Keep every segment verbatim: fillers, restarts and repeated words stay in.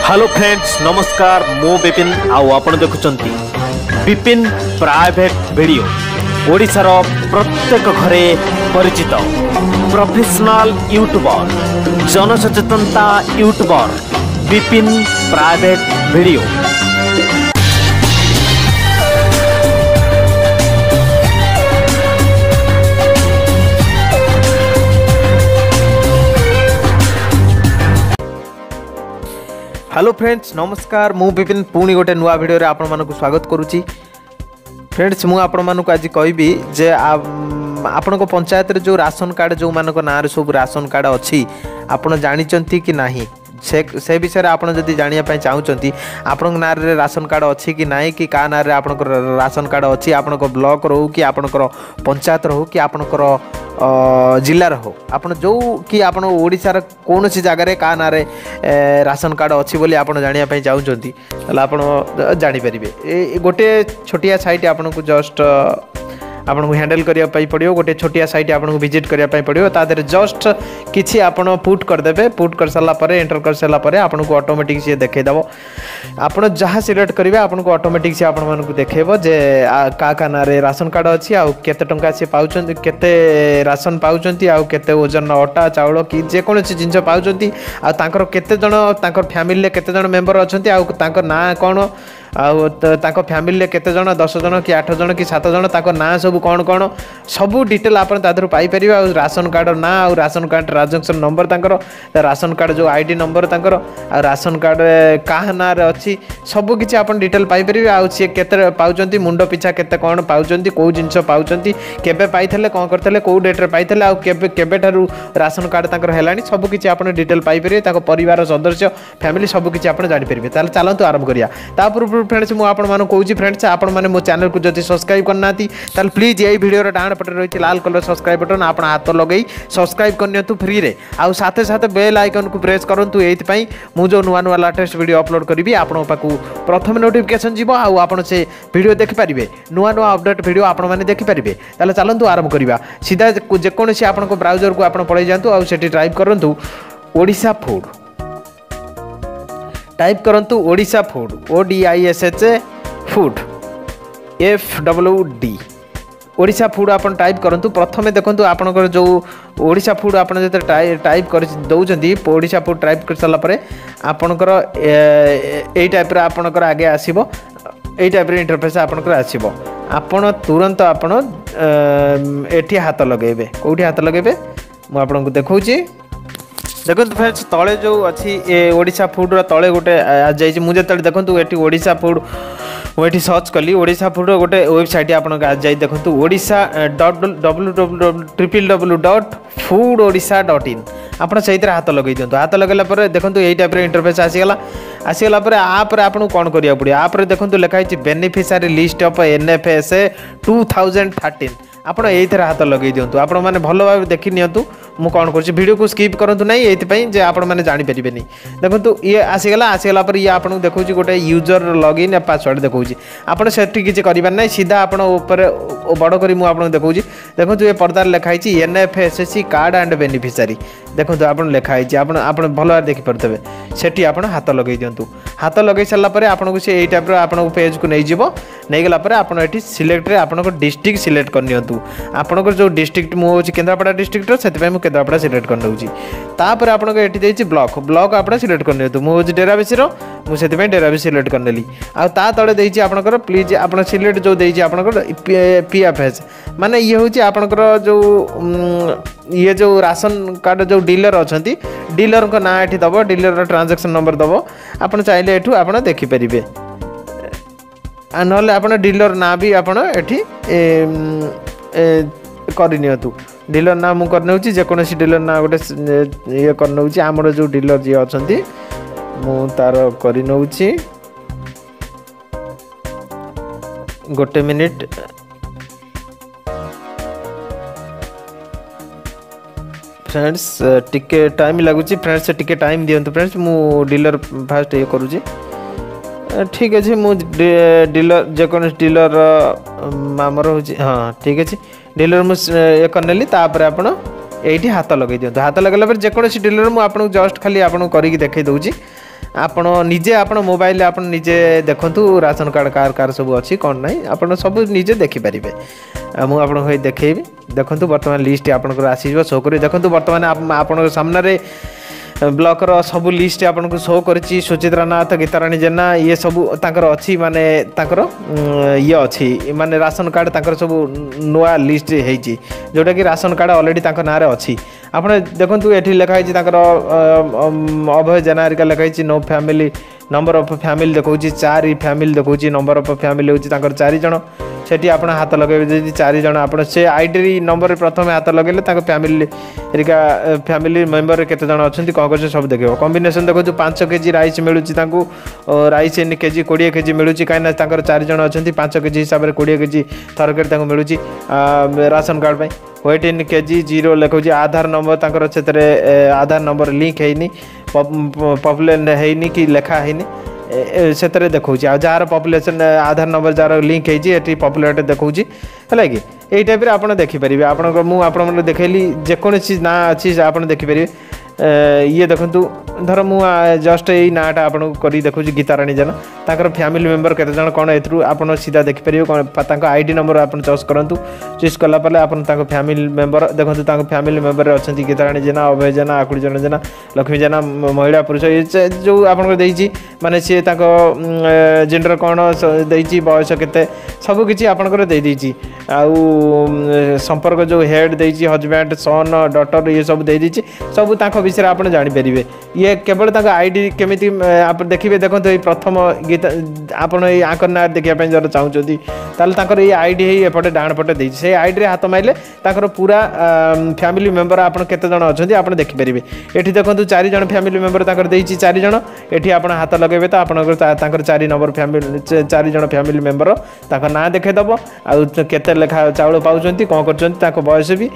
Hello friends नमस्कार मु विपिन आउ आपण देखुचंती विपिन प्राइवेट वीडियो ओडिशार प्रत्येक घरे परिचित प्रोफेशनल यूट्यूबर जनसचेतनता youtuber Bipin private video. Hello friends नमस्कार मु विपिन पुणी गोटे नुआ वीडियो रे आपण मानक स्वागत करुच्ची। फ्रेंड्स मु आपण मानक आज कहबी जे आपण को पंचायत रे जो राशन कार्ड जो मानक ना रे सब राशन कार्ड अच्छी आपण जानिचंती कि नाही से से विषय रे आपण जदी जानिया पय चाहुचंती आपण ना रे राशन कार्ड अच्छी कि नाही कि का ना रे आपण को राशन कार्ड अच्छी आपण को ब्लॉक रहू कि आपण को पंचायत रहू कि आपण को जिल्ला हो आपण जो कि आपण ओडिशार कौन सी जगह का ना रे राशन कार्ड अच्छी बोली आपण जानिया पय चाहुचंती तला आपण जानि परिबे। ए गोटे छोटिया साइट आपण को जस्ट आपन को हैंडल करिया पई पड़ियो गोटे छोटिया साइट आपन को विजिट करिया पई पड़ियो ता देर जस्ट किछि आपन पुट कर देबे पुट कर सला परे एंटर कर सला परे आपन को ऑटोमेटिक से देखे दबो आपन जहां सिलेक्ट करिवे आपन को ऑटोमेटिक से आपन मन को देखेबो जे का का ना रे राशन कार्ड अछि आ केते टंका से पाउचंती केते राशन पाउचंती आ केते ओजन आटा चावल कि जे कोन छि जिंस पाउचंती आ तांकर केते जण तांकर फैमिली ले केते जण मेंबर अछंती आ तांकर ना कोन आउ तांको फैमिली ले केते जण दस जण कि आठ जण कि सात जण ताको ना सब कौन कौन सबू डिटेल आपन तादर पाई परिबे आ राशन कार्ड ना आ राशन कार्ड ट्रांजैक्शन नंबर तांकर राशन कार्ड जो आईडी नंबर तांकर आ राशन कार्ड का ना रे अछि सबू किछि आपन डिटेल पाई परिबे आ से केते पाउचंती मुंडो पिछा केते कोन पाउचंती को जिंस पाउचंती केबे पाइथले कोन करथले को डेट रे पाइथले आ केबे केबे थारु राशन कार्ड तांकर हेलानी सबू किछि आपन डिटेल पाई परिबे ताको परिवार सदस्य फैमिली सबू किछि आपन जानि परिबे। ताले चलंतु आरंभ करिया तापर फ्रेंड्स मु आपण माने कहूची फ्रेंड्स आपण माने मो चैनल को जति सब्सक्राइब करनाती ताल प्लीज यही वीडियो रे डाण पटे रहिछि लाल कलर सब्सक्राइब बटन आपण हाथ लगेई सब्सक्राइब करनियतु फ्री रे आ साथे साथे बेल आइकन को प्रेस करंतु एथि पई मु जो नुवा नुवा लेटेस्ट वीडियो अपलोड करिवि आपण पाकू प्रथम नोटिफिकेशन जीवो आ आपण से वीडियो देखि परिबे नुवा नुवा अपडेट वीडियो आपण माने देखि परिबे। ताले चलंतु आरंभ करिवा सीधा जे कोनसी आपण को ब्राउजर को आपण पळै जांतु आ सेठी टाइप करंतु ओडिशा फूड टाइप करंतु Odisha food O D I S H A food F W D Odisha food आपन टाइप करंतु प्रथमे देखंतु आपनकर जो ओडिशा फूड आपन जते टाइप कर दउचंती ओडिशा फूड टाइप कर सला परे आपनकर एई टाइप रे आपनकर आगे आसीबो एई टाइप रे इंटरफेस आपनकर आसीबो आपन तुरंत आपन एठी हाथ लगेबे कोठी हाथ लगेबे मु आपनकु देखौची देखो फ्रेंड्स तले जो अच्छी ओडिशा फूड तले गोटे आज मुझे देखो ये ओडिशा फूड मुझे सर्च कली ओडिशा फूड गोटे वेबसाइट आप देखो Odisha W W triple W dot food Odisha dot in आप से हाथ लगे दिखाँ हाथ लगेगा देखो यही टाइप इंटरफेस आसीगला आसीगला आप आपको कौन करा पड़े आप देखो लिखाई beneficiary list of N F S A two thousand thirteen आपड़ ये हाथ लगे दिंतु आपण मैंने भल भाव देखी नियंतु मु कौन कर वीडियो को स्किप करूँ ना ये आपण मैंने जानीपारे देखो ये आसीगला आसीगला ये आपको देखो गोटे यूजर लॉगिन या पासवर्ड देखो आपड़ से किसी करार ना सीधा आप बड़ कर मुझे देखो देखो ये पर्दार लिखाई N F S S C card and beneficiary देखो आप लिखाई आप भल भाव देखिपे से आप हाथ लगे दिंतु हाथ लगे सारापर आपको से यही टाइप आप पेज को नहीं नहीं गला आप सिलेक्ट आप डिस्ट्रिक्ट सिलेक्ट करनी आपंकर जो डिस्ट्रिक्ट मुझे केन्द्रापड़ा डिस्ट्रिक्ट से केन्द्रापड़ा सिलेक्ट कर दूसरी तापर आपको ये ब्लॉक ब्लॉक आप सिलेक्ट करनी मुझे डेराबेसी मुझे डेराबेसी सिलेक्ट करनेली आ तले देती आपंकर प्लीज आप सिलेक्ट जो देती आपंकर पी एफ एस माने ये हूँ आपंकर जो ये जो राशन कार्ड जो डीलर अच्छा डीलर को ना ये दब डीलर ट्रांजैक्शन नंबर दब आप चाहिए एठू आप देखिपारे ना आप डीलर ना भी आपड़ एठी करनियतु डीलर ना मु करनौची जेकोसी डीलर ना गोटे ये करनौची आमर जो डीलर जी अछंती मु तार करनौची गोटे मिनिट फ्रेंड्स टिके टाइम लगुची फ्रेंड्स टिके टाइम दियंतु फ्रेंड्स मु डीलर फास्ट ये करूची ठीक अच्छे मु डीलर जेकोसी डीलर आमर हूँ हाँ ठीक अच्छे डीलर मुझे करनेली तापर आपण यही हाथ लगे दिखाँ हाथ लगेगा जेकोसी डीलर मुझे जस्ट खाली आपको करके देखे दूसरी ଆପଣ ନିଜେ ଆପଣ ମୋବାଇଲ ଆପଣ ନିଜେ ଦେଖନ୍ତୁ ରାସନ କାର୍ଡ଼ କାର କାର ସବୁ ଅଛି କ'ଣ ନାହିଁ ଆପଣ ସବୁ ନିଜେ ଦେଖିପାରିବେ। ମୁଁ ଆପଣଙ୍କୁ ଏଇ ଦେଖେଇବି ଦେଖନ୍ତୁ ବର୍ତ୍ତମାନ ଲିଷ୍ଟ ଆପଣଙ୍କର ଆସିଯିବ ଶୋ କରିବେ। ଦେଖନ୍ତୁ ବର୍ତ୍ତମାନ ଆପଣଙ୍କ ସାମ୍ନାରେ ବ୍ଲକର ସବୁ ଲିଷ୍ଟ ଆପଣଙ୍କୁ ଶୋ କରିଛି। ସୁଚିତ୍ରା ନାଥ, ଗୀତାରାଣୀ ଜେନା ଇଏ ସବୁ ତାଙ୍କର ଅଛି ମାନେ ତାଙ୍କର ଇଏ ଅଛି ମାନେ ରାସନ କାର୍ଡ଼ ତାଙ୍କର ସବୁ ନୂଆ ଲିଷ୍ଟ ହେଇଛି ଯେଉଁଟାକି ରାସନ କାର୍ଡ଼ ଅଲରେଡ଼ି ତାଙ୍କ ନାଁରେ ଅଛି। ଆପଣ ଦେଖନ୍ତୁ ଏଠି ଲେଖା ହେଇଛି ତାଙ୍କର ଅଭୟ ଜେନା ହେରିକା ଲେଖା ହେଇଛି no family number of family ଦେଖାଉଛି ଚାରି ଫ୍ୟାମିଲି ଦେଖାଉଛି ନମ୍ବର ଅଫ୍ ଫ୍ୟାମିଲି ହେଉଛି ତାଙ୍କର ଚାରି ଜଣ। ସେଠି ଆପଣ ହାତ ଲଗାଇବେ ଯଦି ଚାରି ଜଣ ଆପଣ ସେ ଆଇଡି ନମ୍ବରରେ ପ୍ରଥମେ ହାତ ଲଗାଇଲେ ତାଙ୍କ ଫ୍ୟାମିଲି ହେରିକା ଫ୍ୟାମିଲି ମେମ୍ବରରେ କେତେ ଜଣ ଅଛନ୍ତି କ'ଣ କରୁଛନ୍ତି ସବୁ ଦେଖିବ। କମ୍ବିନେସନ୍ ଦେଖନ୍ତୁ ପାଞ୍ଚ କେଜି ରାଇସ୍ ମିଳୁଛି ତାଙ୍କୁ ରାଇସ୍ ଏନି କେଜି କୋଡ଼ିଏ କେଜି ମିଳୁଛି କାହିଁକିନା ତାଙ୍କର ଚାରି ଜଣ ଅଛନ୍ତି ପାଞ୍ଚ କେଜି ହିସାବରେ କୋଡ଼ିଏ କେଜି ତରକାରୀ ତାଙ୍କୁ ମିଳୁଛି ରାସନ କାର୍ଡ଼ ପାଇଁ। ୱେଟ୍ ଇନ୍ କେଜି ଜିରୋ ଲେଖାଉଛି। ଆଧାର ନମ୍ବର ତାଙ୍କର ସେଥିରେ ଆଧାର ନମ୍ବର ଲିଙ୍କ୍ ହେଇନି ପପୁଲେସନ୍ ହେଇନି କି ଲେଖା ହେଇନି ସେଥିରେ ଦେଖାଉଛି। ଆଉ ଯାହାର ପପୁଲେସନ୍ ଆଧାର ନମ୍ବର ଯାହାର ଲିଙ୍କ୍ ହେଇଛି ଏଠି ପପୁଲେଟ୍ ଦେଖାଉଛି ହେଲା କି ଏଇ ଟାଇପ୍ରେ ଆପଣ ଦେଖିପାରିବେ। ଆପଣଙ୍କ ମୁଁ ଆପଣଙ୍କୁ ଦେଖେଇଲି ଯେକୌଣସି ନାଁ ଅଛି ଆପଣ ଦେଖିପାରିବେ। ଇଏ ଦେଖନ୍ତୁ ଧର ମୁଁ ଜଷ୍ଟ ଏଇ ନାଁଟା ଆପଣଙ୍କୁ କରି ଦେଖାଉଛି ଗୀତାରାଣୀ ଜେନା ତାଙ୍କର ଫ୍ୟାମିଲି ମେମ୍ବର କେତେ ଜଣ କ'ଣ ଏଥିରୁ ଆପଣ ସିଧା ଦେଖିପାରିବେ। କ'ଣ ତାଙ୍କ ଆଇଡି ନମ୍ବର ଆପଣ ଚଏସ୍ କରନ୍ତୁ। ଚୁଜ୍ କଲା ପରେ ଆପଣ ତାଙ୍କ ଫ୍ୟାମିଲି ମେମ୍ବର ଦେଖନ୍ତୁ ତାଙ୍କ ଫ୍ୟାମିଲି ମେମ୍ବରରେ ଅଛନ୍ତି ଗୀତାରାଣୀ ଜେନା, ଅଭୟ ଜେନା, ଆକୁଳି ଜେନା ଜେନା, ଲକ୍ଷ୍ମୀ ଜେନା, ମହିଳା ପୁରୁଷ ଏ ଯେଉଁ ଆପଣଙ୍କର ଦେଇଛି ମାନେ ସିଏ ତାଙ୍କ ଜେଣ୍ଡର କ'ଣ ଦେଇଛି ବୟସ କେତେ ସବୁକିଛି ଆପଣଙ୍କର ଦେଇଦେଇଛି। ଆଉ ସମ୍ପର୍କ ଯେଉଁ ହେଡ଼୍ ଦେଇଛି ହଜବ୍ୟାଣ୍ଡ ସନ୍ ଡଟର ଇଏ ସବୁ ଦେଇଦେଇଛି ସବୁ ତାଙ୍କ ବିଷୟରେ ଆପଣ ଜାଣିପାରିବେ। ଇଏ କେବଳ ତାଙ୍କ ଆଇଡି କେମିତି ଆପଣ ଦେଖିବେ ଦେଖନ୍ତୁ ଏଇ ପ୍ରଥମ ଗୀତା ଆପଣ ଏଇ ଆଙ୍କର ନାଁ ଦେଖିବା ପାଇଁ ଯଦି ଚାହୁଁଛନ୍ତି ତାହେଲେ ତାଙ୍କର ଏଇ ଆଇଡି ହେଇ ଏପଟେ ଡାହାଣ ପଟେ ଦେଇଛି ସେଇ ଆଇଡିରେ ହାତ ମାରିଲେ ତାଙ୍କର ପୁରା ଫ୍ୟାମିଲି ମେମ୍ବର ଆପଣ କେତେ ଜଣ ଅଛନ୍ତି ଆପଣ ଦେଖିପାରିବେ। ଏଠି ଦେଖନ୍ତୁ ଚାରି ଜଣ ଫ୍ୟାମିଲି ମେମ୍ବର ତାଙ୍କର ଦେଇଛି ଚାରି ଜଣ ଏଠି ଆପଣ ହାତ ଲଗାଇବେ ତ ଆପଣଙ୍କର ତାଙ୍କର ଚାରି ନମ୍ବର ଫ୍ୟାମିଲି ଚାରି ଜଣ ଫ୍ୟାମିଲି ମେମ୍ବର ତାଙ୍କ ନାଁ ଦେଖାଇଦେବ ଆଉ କେତେ ଲେଖା ଚାଉଳ ପାଉଛନ୍ତି କ'ଣ କରୁଛନ୍ତି ତାଙ୍କ ବୟସ ବି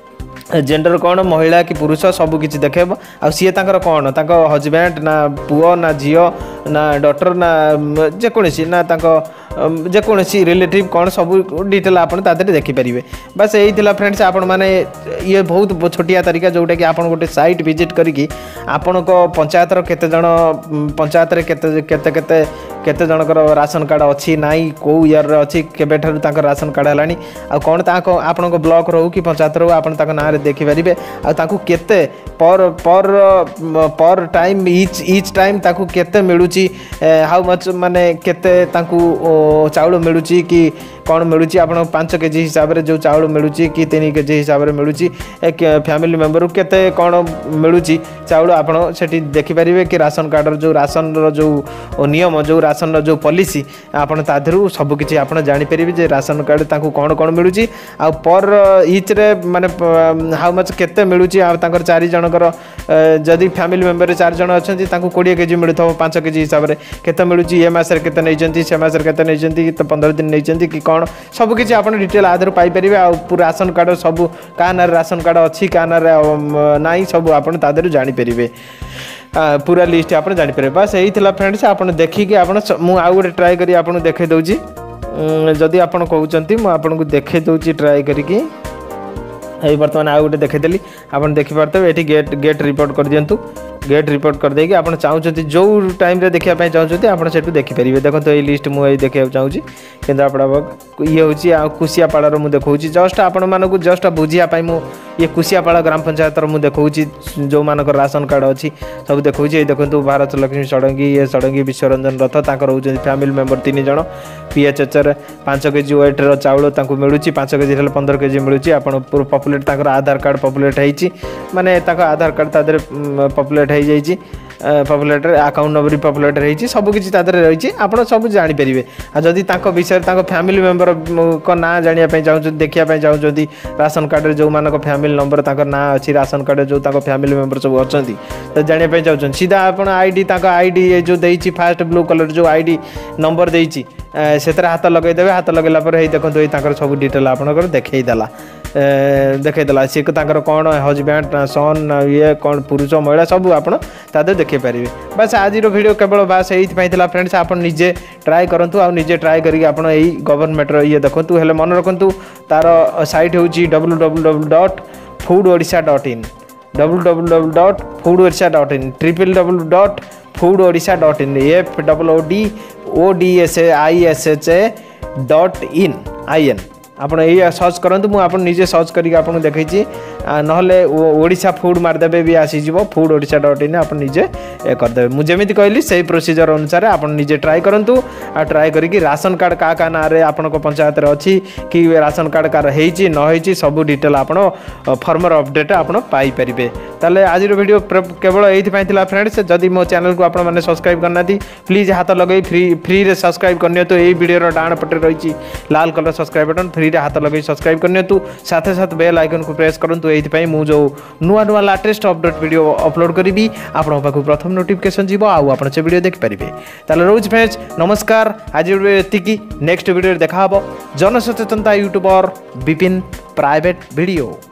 जेंडर कौन महिला कि पुरुष सबकिछि देखेब आ सी तांकर कौन तांको हजबैंड ना पुओ ना झीओ ना डॉक्टर ना जेकोसी ना तांको जेकोसी रिलेटिव कौन सब डिटेल आप देखिपारे। बस यही थिला फ्रेंड्स आपण माने ये बहुत छोटिया तरीका जोटा कि आपण गोटे साइट विजिट करिकी आपण को पंचायत केते जण पंचायत रे केते केते केते केते जनकर राशन कार्ड अच्छी नाई कौ इयर अच्छी केबे ठारू तांकर राशन कार्ड हलानी आ कौन ताको आपण को ब्लॉक रहू कि पंचायत रहू आपण ताको नारे देखि पारिबे आ ताको केते पर पर पर टाइम ईच ईच टाइम ताको केते मिलुची हाउ मच माने केते ताको चाउल मिलुची कि कौन मिलुची आपण पाँच केजी हिसाब से जो चाउल मिलुची कि तीन केजी हिसाब से मिलुची एक फैमिली मेंबर केते कौन मिलुची चाउल आपण सेठी देखि पारिबे कि राशन कार्ड जो राशन रो जो नियम जो राशन जो पॉलिसी आपण ताधरू सब किछि आपण जानि परिबे जे राशन कार्ड ताकू कौन कौन मिलुची आ पर ईच रे माने हाउ मच केते मिलुची आ ताकर चारि जनकर जदि फैमिली मेंबर रे चार जन अछंती ताकू बीस केजी मिलथो पाँच केजी हिसाब से केते मिलुची ए मास रे केते नै से मास रे केते नै तो पंद्रह दिन नै कि कौन सब किछि आपण डिटेल आधार पाई परिबे आ पूरा राशन कार्ड सब का नार राशन कार्ड अच्छी का नार नाई सब आपण तादर जानि परिबे पूरा लिस्ट आप जापर। बस यही था फ्रेंड्स आप देखिए आप आउ गोटे ट्राए करी आपको देखे दूसरी जदि आप कहते मुझे देखे दूसरी ट्राए करी बर्तमान आउ गोटे देखेदेली आप देखिपारे ये गेट गेट रिपोर्ट कर दिंतु गेट रिपोर्ट कर देकी आप चाहते जो टाइम रे देखा चाहते आप देखिपारे। देखो ये लिस्ट मुझे देखा चाहूँगी कि ये हूँ कुशियापाड़ मुझे देखा जस्ट आपण मानक जस्ट बुझापी मु ये कुशियापाड़ ग्राम पंचायत मुझे देखा जो मान राशन कार्ड अच्छी सब देखा ये देखो भारत लक्ष्मी षडंगी ये षडंगी विश्वरंजन रथ ताकर होती फैमिली मेंबर तीन जन पीएचएचर पाँच केजी वेट्र चाउल मिलूँ पाँच केजी पंद्रह केजी मिलूँ आप पपुलेट आधार कार्ड पपुलेट होती माने आधार कार्ड तादर पपुलेट हो जाइए पपुलेट अकाउंट नंबर पपुलेट रही सब किसी रही आप सब जानीपारे। जदि विषय फैमिली मेंबर को ना जानापी चाहते देखा चाहते राशन कार्ड जो मान फैमिली नंबर ना अच्छी राशन कार्ड जो फैमिली मेंबर सब अच्छा तो जानापी चाहते सीधा आप आईडी आईडी जो देती फास्ट ब्लू कलर जो आईडी नंबर देती से हाथ लगेदेवे हाथ लगेला देखो ये सब डिटेल आपंकर देखईदेला देखईदेला सी कौन हजबैंड सन ये कौन पुरुष महिला सब आप देखी पारे। बस आज वीडियो केवल बास यही फ्रेंड्स आप निजे ट्राए करूँ आ निजे ट्राए करी आप गवर्नमेंट ये देखूँ हेल्ले मन रखु तार साइट हूँ W W W dot food Odisha dot in W W W dot food Odisha dot in triple W dot food Odisha dot in F double O D O D S A I S H A dot in I N आप search करूँ मुझे निजे search करके आपको देखी ना Odisha food मारदेवे भी आसीज फूड ओडिशा डॉट इन आप निजे करदे मुझे कहली से प्रोसीजर अनुसार आप निजे ट्राए करूँ आ ट्राए करके राशन कार्ड क्या क्या ना आपण पंचायत अच्छी कि राशन कार्ड कार होती नई सब डिटेल आप फर्मर अपडेट आप पाइपर ताले आज वीडियो केवल ये फ्रेंड्स जदि मो चैनल को आपने सब्सक्राइब करना प्लीज हाथ लगे फ्री फ्री रे सब्सक्राइब करनी तो यही वीडियो डाण पटे रही लाल कलर सब्सक्राइब बटन फ्री रे हाथ लगे सब्सक्राइब करनी साथ साथ बेल आइकन को प्रेस करूँ ये मुझे जो नुआ नुआ लाटेस्ट अपडेट वीडियो अपलोड करी आपण पाखु प्रथम नोटिफिकेशन जीव आप से वीडियो देखिपारे ताले रोज फ्रेंड्स नमस्कार आज ये नेक्स्ट वीडियो देखा जनसचेतनता यूट्यूबर विपिन प्राइवेट वीडियो।